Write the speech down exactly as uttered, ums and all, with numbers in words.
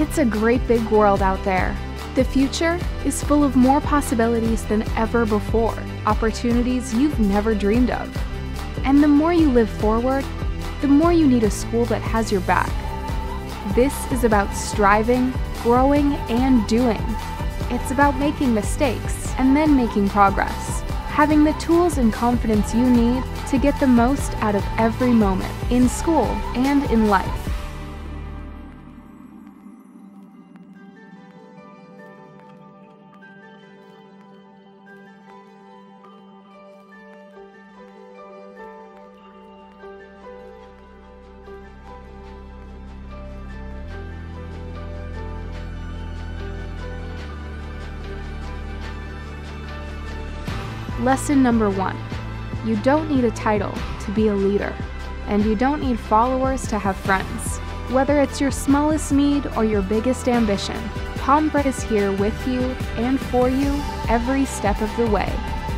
It's a great big world out there. The future is full of more possibilities than ever before, opportunities you've never dreamed of. And the more you live forward, the more you need a school that has your back. This is about striving, growing, and doing. It's about making mistakes and then making progress, having the tools and confidence you need to get the most out of every moment, in school and in life. Lesson number one. You don't need a title to be a leader, and you don't need followers to have friends. Whether it's your smallest need or your biggest ambition, Pomfret is here with you and for you every step of the way.